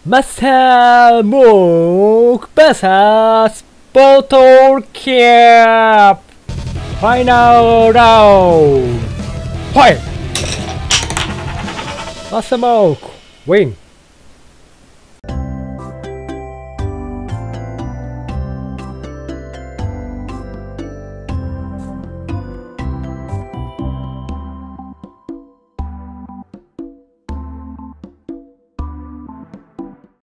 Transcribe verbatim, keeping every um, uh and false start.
マスターモンク ブイエス ボトルキャップファイナルラウンドファイトマスターモンクウィン